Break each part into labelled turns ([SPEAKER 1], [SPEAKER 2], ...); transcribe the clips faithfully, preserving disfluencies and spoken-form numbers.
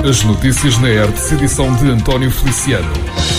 [SPEAKER 1] As notícias na Hertz, edição de António Feliciano.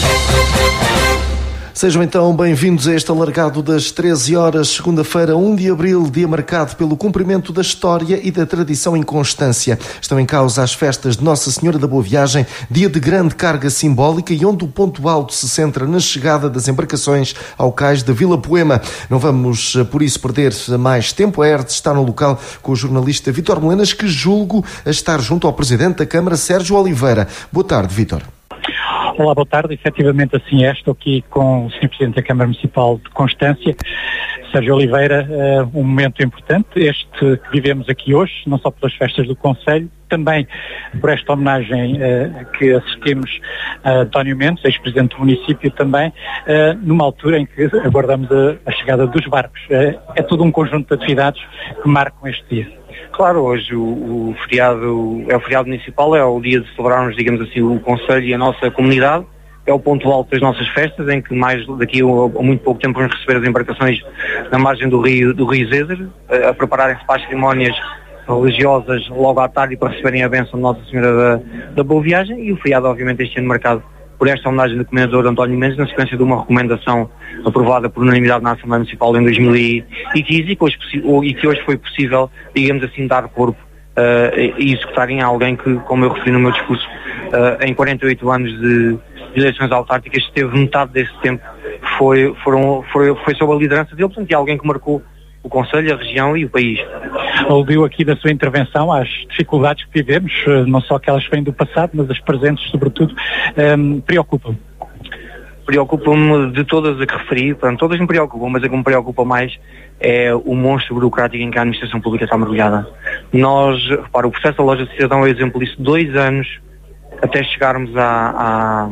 [SPEAKER 2] Sejam então bem-vindos a este alargado das treze horas, segunda-feira, um de abril, dia marcado pelo cumprimento da história e da tradição em Constância. Estão em causa as festas de Nossa Senhora da Boa Viagem, dia de grande carga simbólica e onde o ponto alto se centra na chegada das embarcações ao cais da Vila Poema. Não vamos, por isso, perder mais tempo. A Hertz está no local com o jornalista Vítor Melenas, que julgo a estar junto ao Presidente da Câmara, Sérgio Oliveira. Boa tarde, Vítor.
[SPEAKER 3] Olá, boa tarde. Efetivamente assim é. Estou aqui com o senhor Presidente da Câmara Municipal de Constância, Sérgio Oliveira. Uh, um momento importante, este que vivemos aqui hoje, não só pelas festas do Concelho, também por esta homenagem uh, que assistimos a António Mendes, ex-presidente do município também, uh, numa altura em que aguardamos a, a chegada dos barcos. Uh, é todo um conjunto de atividades que marcam este dia.
[SPEAKER 4] Claro, hoje o, o feriado é o feriado municipal, é o dia de celebrarmos, digamos assim, o Concelho e a nossa comunidade. É o ponto alto das nossas festas, em que mais daqui a, a muito pouco tempo vamos receber as embarcações na margem do rio, do rio Zézer, a, a prepararem-se para as cerimónias religiosas logo à tarde para receberem a bênção de Nossa Senhora da, da Boa Viagem, e o feriado obviamente este ano marcado por esta homenagem do Comendador António Mendes, na sequência de uma recomendação aprovada por unanimidade na Assembleia Municipal em dois mil e quinze e que hoje, e que hoje foi possível, digamos assim, dar corpo uh, e executar em alguém que, como eu referi no meu discurso, uh, em quarenta e oito anos de, de eleições autárquicas, esteve metade desse tempo, foi, foram, foi, foi sob a liderança dele, portanto, é alguém que marcou o Concelho, a região e o país.
[SPEAKER 3] Ouviu aqui da sua intervenção às dificuldades que vivemos, não só aquelas que vêm do passado, mas as presentes, sobretudo, um, preocupam?
[SPEAKER 4] Preocupam-me de todas a que referi, portanto, todas me preocupam, mas a que me preocupa mais é o monstro burocrático em que a administração pública está mergulhada. Nós, repara, o processo da loja de cidadão é um exemplo disso, dois anos até chegarmos à, à,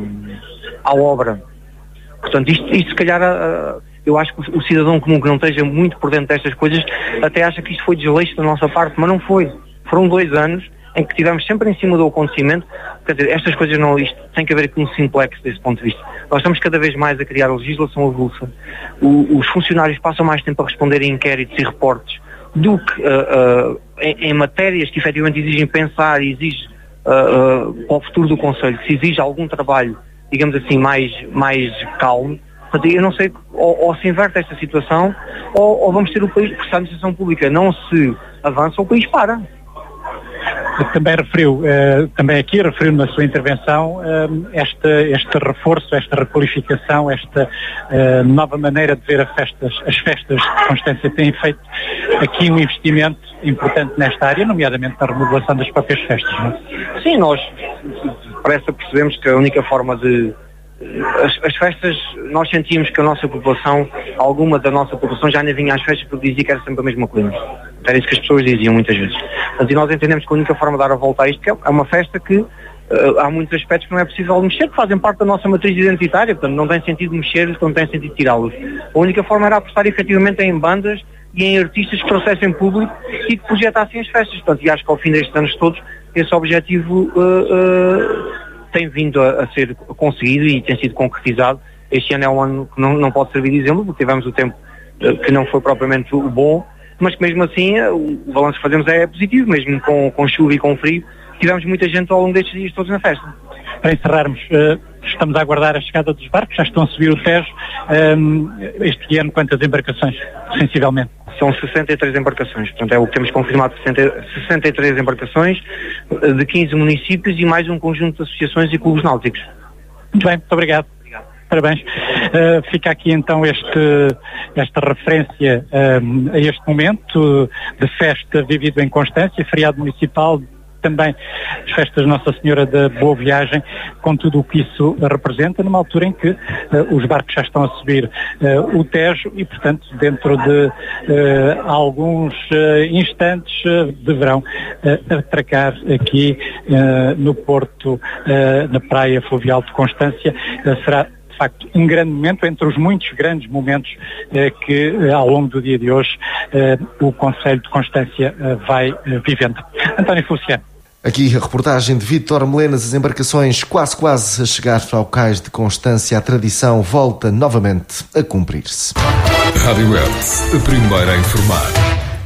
[SPEAKER 4] à obra. Portanto, isto, isto se calhar... A, eu acho que o cidadão comum que não esteja muito por dentro destas coisas até acha que isto foi desleixo da nossa parte, mas não foi. Foram dois anos em que estivemos sempre em cima do acontecimento. Quer dizer, estas coisas não, isto tem que haver aqui um simplex desse ponto de vista. Nós estamos cada vez mais a criar a legislação avulsa. O, os funcionários passam mais tempo a responder a inquéritos e reportes do que uh, uh, em, em matérias que efetivamente exigem pensar e exigem uh, uh, para o futuro do Concelho, que se exige algum trabalho, digamos assim, mais, mais calmo. Eu não sei, ou, ou se inverte esta situação, ou, ou vamos ter o país, porque se a administração pública não se avança, o país para.
[SPEAKER 3] Também referiu, eh, também aqui referiu na sua intervenção eh, este, este reforço, esta requalificação, esta eh, nova maneira de ver as festas, as festas de Constância. Têm feito aqui um investimento importante nesta área, nomeadamente na remodelação das próprias festas, não é?
[SPEAKER 4] Sim, nós parece percebemos que a única forma de As, as festas, nós sentíamos que a nossa população, alguma da nossa população já nem vinha às festas porque dizia que era sempre a mesma coisa. Era isso que as pessoas diziam muitas vezes. Mas e nós entendemos que a única forma de dar a volta a isto é uma festa que uh, há muitos aspectos que não é possível mexer, que fazem parte da nossa matriz identitária, portanto não tem sentido mexer-los, não tem sentido tirá-los. A única forma era apostar efetivamente em bandas e em artistas que trouxessem público e que projetassem as festas. Portanto, e acho que ao fim destes anos todos, esse objetivo... Uh, uh, tem vindo a, a ser conseguido e tem sido concretizado. Este ano é um ano que não, não pode servir de exemplo, porque tivemos o tempo uh, que não foi propriamente o bom, mas que mesmo assim uh, o balanço que fazemos é positivo, mesmo com, com chuva e com frio. Tivemos muita gente ao longo destes dias todos na festa.
[SPEAKER 3] Para encerrarmos, uh, estamos a aguardar a chegada dos barcos, já estão a subir o Tejo. Um, este ano quantas embarcações, sensivelmente?
[SPEAKER 4] São sessenta e três embarcações, portanto é o que temos confirmado, sessenta e três embarcações de quinze municípios e mais um conjunto de associações e clubes náuticos.
[SPEAKER 3] Muito bem, muito obrigado. Obrigado. Parabéns. Uh, fica aqui então este, esta referência um, a este momento de festa vivido em Constância, feriado municipal, também as festas de Nossa Senhora da Boa Viagem, com tudo o que isso representa, numa altura em que uh, os barcos já estão a subir uh, o Tejo e, portanto, dentro de uh, alguns uh, instantes uh, deverão uh, atracar aqui uh, no Porto, uh, na Praia Fluvial de Constância. Uh, será de facto um grande momento, entre os muitos grandes momentos eh, que eh, ao longo do dia de hoje eh, o Concelho de Constância eh, vai eh, vivendo. António Feliciano.
[SPEAKER 2] Aqui a reportagem de Vítor Melenas, as embarcações quase quase a chegar ao cais de Constância, a tradição volta novamente a cumprir-se.
[SPEAKER 1] Rádio Hertz, a primeira a informar.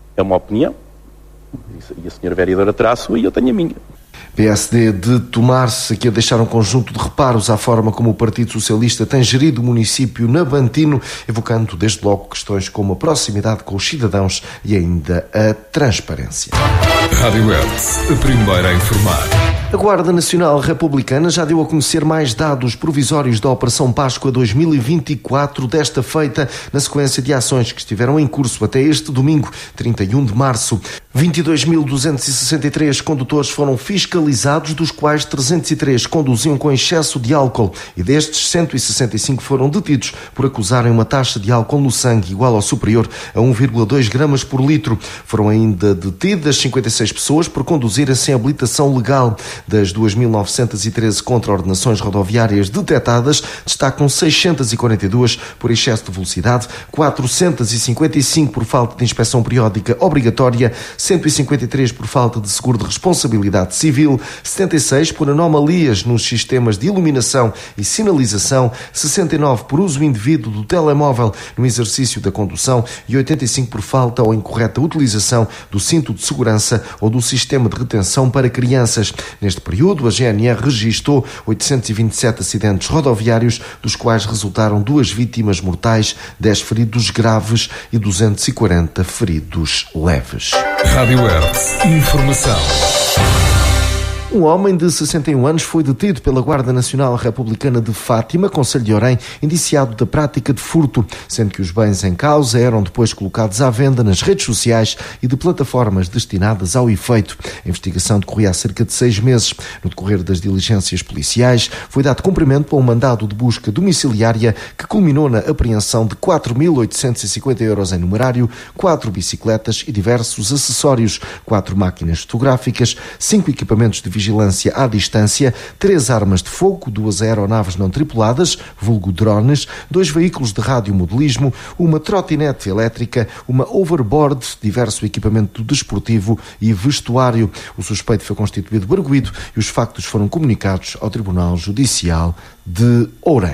[SPEAKER 5] é uma opinião, e a senhora vereadora terá a sua e eu tenho a minha.
[SPEAKER 2] P S D de Tomar-se aqui a deixar um conjunto de reparos à forma como o Partido Socialista tem gerido o município nabatino, evocando desde logo questões como a proximidade com os cidadãos e ainda a transparência.
[SPEAKER 1] Rádio Hertz, a primeira a informar.
[SPEAKER 2] A Guarda Nacional Republicana já deu a conhecer mais dados provisórios da Operação Páscoa dois mil e vinte e quatro, desta feita na sequência de ações que estiveram em curso até este domingo, trinta e um de março. vinte e dois mil duzentos e sessenta e três condutores foram fiscalizados, dos quais trezentos e três conduziam com excesso de álcool, e destes cento e sessenta e cinco foram detidos por acusarem uma taxa de álcool no sangue igual ou superior a um vírgula dois gramas por litro. Foram ainda detidas cinquenta e seis pessoas por conduzirem sem habilitação legal. Das duas mil novecentas e treze contraordenações rodoviárias detetadas, destacam seiscentas e quarenta e duas por excesso de velocidade, quatrocentas e cinquenta e cinco por falta de inspeção periódica obrigatória, cento e cinquenta e três por falta de seguro de responsabilidade civil, setenta e seis por anomalias nos sistemas de iluminação e sinalização, sessenta e nove por uso indevido do telemóvel no exercício da condução e oitenta e cinco por falta ou incorreta utilização do cinto de segurança ou do sistema de retenção para crianças. Neste período, a G N R registou oitocentos e vinte e sete acidentes rodoviários, dos quais resultaram duas vítimas mortais, dez feridos graves e duzentos e quarenta feridos leves.
[SPEAKER 1] Rádio Hertz, informação.
[SPEAKER 2] Um homem de sessenta e um anos foi detido pela Guarda Nacional Republicana de Fátima, concelho de Orém, indiciado da prática de furto, sendo que os bens em causa eram depois colocados à venda nas redes sociais e de plataformas destinadas ao efeito. A investigação decorria há cerca de seis meses. No decorrer das diligências policiais, foi dado cumprimento a um mandado de busca domiciliária que culminou na apreensão de quatro mil oitocentos e cinquenta euros em numerário, quatro bicicletas e diversos acessórios, quatro máquinas fotográficas, cinco equipamentos de vigilância à distância, três armas de fogo, duas aeronaves não tripuladas, vulgo drones, dois veículos de radiomodelismo, uma trotinete elétrica, uma overboard, diverso equipamento desportivo e vestuário. O suspeito foi constituído arguido e os factos foram comunicados ao Tribunal Judicial de Orém.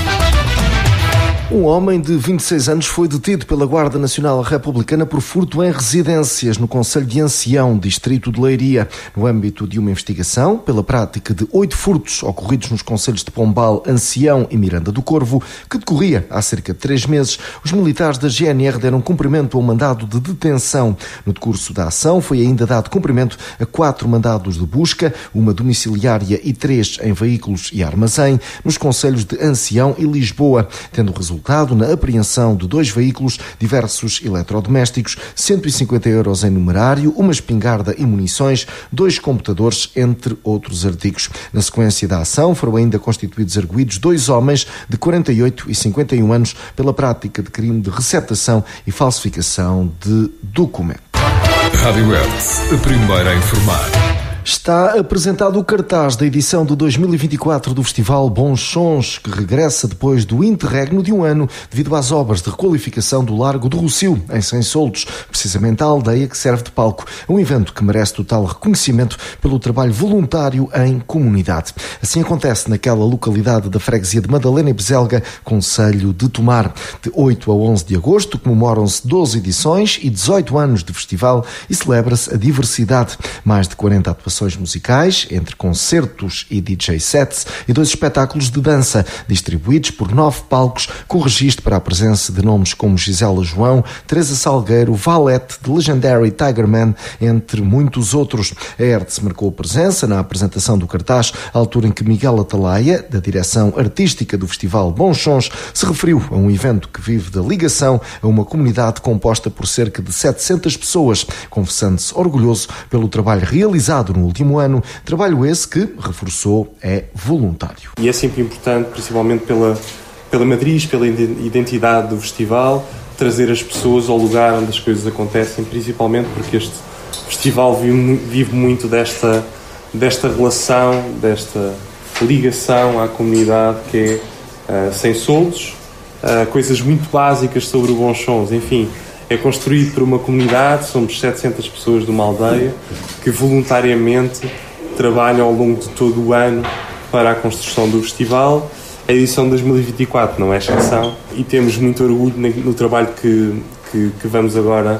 [SPEAKER 2] Um homem de vinte e seis anos foi detido pela Guarda Nacional Republicana por furto em residências no concelho de Ancião, distrito de Leiria, no âmbito de uma investigação pela prática de oito furtos ocorridos nos concelhos de Pombal, Ancião e Miranda do Corvo, que decorria há cerca de três meses. Os militares da G N R deram cumprimento a um mandado de detenção. No decurso da ação foi ainda dado cumprimento a quatro mandados de busca, uma domiciliária e três em veículos e armazém, nos concelhos de Ancião e Lisboa, tendo resultado na apreensão de dois veículos, diversos eletrodomésticos, cento e cinquenta euros em numerário, uma espingarda e munições, dois computadores, entre outros artigos. Na sequência da ação foram ainda constituídos arguidos dois homens de quarenta e oito e cinquenta e um anos pela prática de crime de receptação e falsificação de documento.
[SPEAKER 1] Rádio Hertz, a primeira a informar.
[SPEAKER 2] Está apresentado o cartaz da edição de dois mil e vinte e quatro do Festival Bons Sons, que regressa depois do interregno de um ano devido às obras de requalificação do Largo do Rossio, em Sem Soldos, precisamente a aldeia que serve de palco. Um evento que merece total reconhecimento pelo trabalho voluntário em comunidade. Assim acontece naquela localidade da freguesia de Madalena e Bezelga, concelho de Tomar. De oito a onze de agosto comemoram-se doze edições e dezoito anos de festival e celebra-se a diversidade. Mais de quarenta atuações musicais, entre concertos e D J sets, e dois espetáculos de dança, distribuídos por nove palcos, com registro para a presença de nomes como Gisela João, Teresa Salgueiro, Valete, The Legendary Tigerman, entre muitos outros. A Hertz marcou presença na apresentação do cartaz, à altura em que Miguel Atalaia, da direção artística do Festival Bons Sons, se referiu a um evento que vive da ligação a uma comunidade composta por cerca de setecentas pessoas, confessando-se orgulhoso pelo trabalho realizado no último ano, trabalho esse que, reforçou, é voluntário.
[SPEAKER 6] E é sempre importante, principalmente pela, pela matriz, pela identidade do festival, trazer as pessoas ao lugar onde as coisas acontecem, principalmente porque este festival vive, vive muito desta, desta relação, desta ligação à comunidade que é uh, Sem Soldos, uh, coisas muito básicas sobre o Bons Sons, enfim. É construído por uma comunidade, somos setecentas pessoas de uma aldeia que voluntariamente trabalham ao longo de todo o ano para a construção do festival. A edição de dois mil e vinte e quatro não é exceção e temos muito orgulho no trabalho que, que, que vamos agora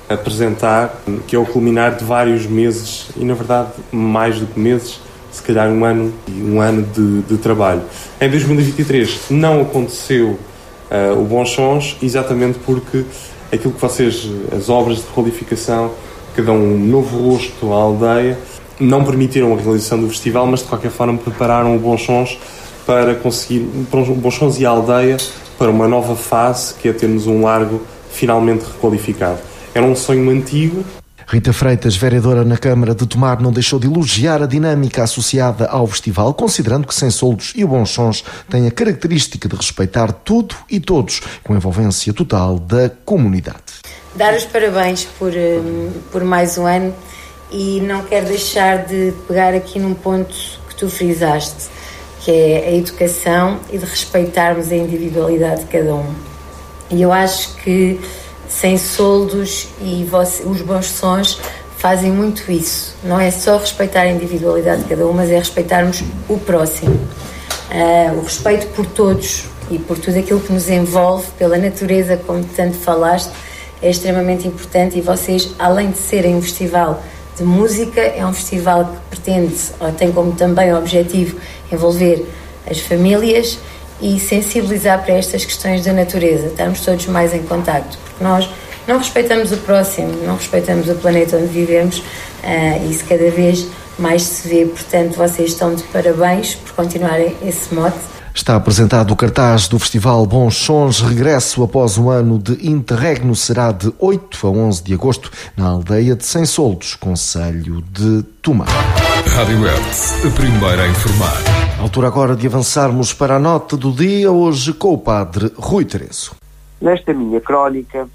[SPEAKER 6] apresentar, que é o culminar de vários meses, e na verdade mais do que meses, se calhar um ano, um ano de, de trabalho. Em dois mil e vinte e três não aconteceu uh, o Bons Sons, exatamente porque aquilo que vocês, as obras de requalificação, que dão um novo rosto à aldeia, não permitiram a realização do festival, mas de qualquer forma prepararam o Bons Sons para conseguir, para o Bons Sons e a aldeia, para uma nova fase, que é termos um largo finalmente requalificado. Era um sonho antigo.
[SPEAKER 2] Rita Freitas, vereadora na Câmara de Tomar, não deixou de elogiar a dinâmica associada ao festival, considerando que Sem Soldos e o Bons Sons têm a característica de respeitar tudo e todos, com envolvência total da comunidade.
[SPEAKER 7] Dar os parabéns por, por mais um ano, e não quero deixar de pegar aqui num ponto que tu frisaste, que é a educação e de respeitarmos a individualidade de cada um. E eu acho que Sem Soldos e você, os Bons Sons fazem muito isso. Não é só respeitar a individualidade de cada um, mas é respeitarmos o próximo. Uh, o respeito por todos e por tudo aquilo que nos envolve, pela natureza, como tanto falaste, é extremamente importante. E vocês, além de serem um festival de música, é um festival que pretende, ou tem como também objetivo, envolver as famílias e sensibilizar para estas questões da natureza, estarmos todos mais em contacto, porque nós não respeitamos o próximo, não respeitamos o planeta onde vivemos, uh, e isso cada vez mais se vê. Portanto, vocês estão de parabéns por continuarem esse mote.
[SPEAKER 2] Está apresentado o cartaz do Festival Bons Sons. Regresso após um ano de interregno será de oito a onze de agosto na aldeia de Sem Soldos, concelho de Tomar.
[SPEAKER 1] Rádio Hertz, a primeira a informar.
[SPEAKER 2] Altura agora de avançarmos para a nota do dia, hoje com o padre Rui Terezo.
[SPEAKER 8] Nesta minha crónica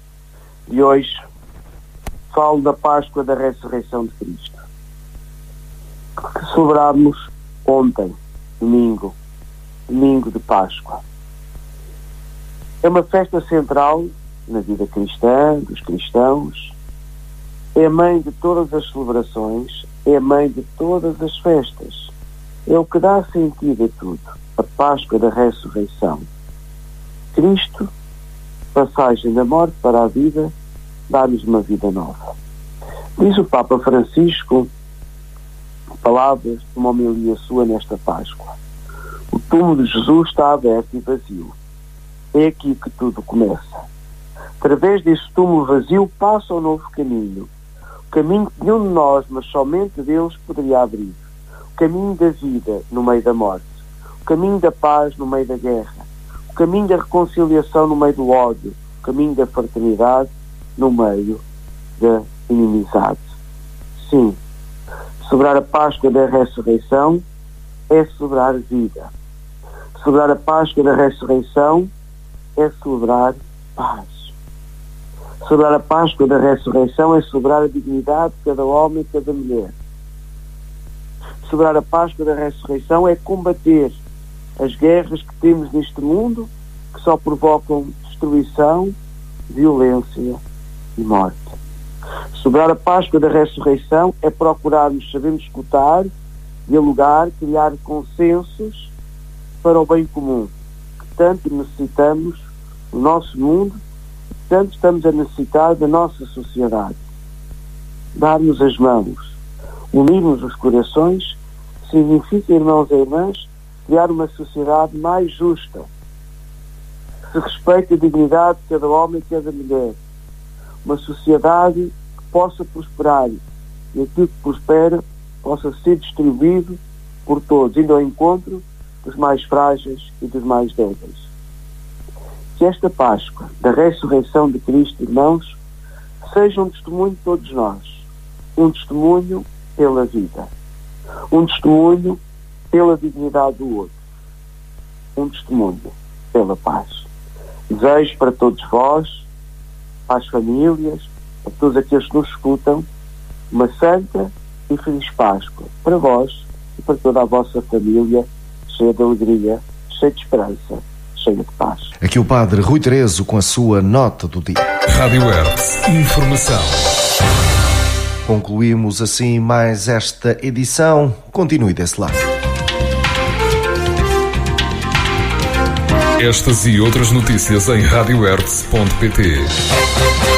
[SPEAKER 8] de hoje, falo da Páscoa da Ressurreição de Cristo, que celebramos ontem, domingo, domingo de Páscoa. É uma festa central na vida cristã, dos cristãos, é a mãe de todas as celebrações, é a mãe de todas as festas. É o que dá sentido a tudo. A Páscoa da Ressurreição. Cristo, passagem da morte para a vida, dá-nos uma vida nova. Diz o Papa Francisco, palavras de uma homilia sua nesta Páscoa: o túmulo de Jesus está aberto e vazio. É aqui que tudo começa. Através desse túmulo vazio passa um novo caminho. O caminho que nenhum de nós, mas somente Deus, poderia abrir. O caminho da vida no meio da morte, o caminho da paz no meio da guerra, o caminho da reconciliação no meio do ódio, o caminho da fraternidade no meio da inimizade. Sim, celebrar a Páscoa da Ressurreição é celebrar vida. Celebrar a Páscoa da Ressurreição é celebrar paz. Celebrar a Páscoa da Ressurreição é celebrar a dignidade de cada homem e cada mulher. Celebrar a Páscoa da Ressurreição é combater as guerras que temos neste mundo, que só provocam destruição, violência e morte. Celebrar a Páscoa da Ressurreição é procurarmos sabermos escutar, dialogar, criar consensos para o bem comum, que tanto necessitamos no nosso mundo, que tanto estamos a necessitar da nossa sociedade. Dar-nos as mãos, unirmos os corações, significa, irmãos e irmãs, criar uma sociedade mais justa, que se respeite a dignidade de cada homem e cada mulher. Uma sociedade que possa prosperar e aquilo que prospera possa ser distribuído por todos, indo ao encontro dos mais frágeis e dos mais débeis. Que esta Páscoa da Ressurreição de Cristo, irmãos, seja um testemunho de todos nós, um testemunho pela vida, um testemunho pela dignidade do outro, um testemunho pela paz. Desejo para todos vós, para as famílias, para todos aqueles que nos escutam, uma santa e feliz Páscoa para vós e para toda a vossa família, cheia de alegria, cheia de esperança, cheia de paz.
[SPEAKER 2] Aqui o padre Rui Terezo com a sua nota do dia.
[SPEAKER 1] Rádio Hertz, informação.
[SPEAKER 2] Concluímos assim mais esta edição. Continue desse lado.
[SPEAKER 1] Estas e outras notícias em rádio hertz ponto pt.